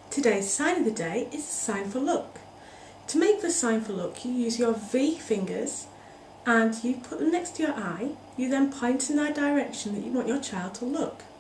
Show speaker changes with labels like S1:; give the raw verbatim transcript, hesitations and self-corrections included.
S1: Today's sign of the day is the sign for look. To make the sign for look, you use your V fingers and you put them next to your eye. You then point in that direction that you want your child to look.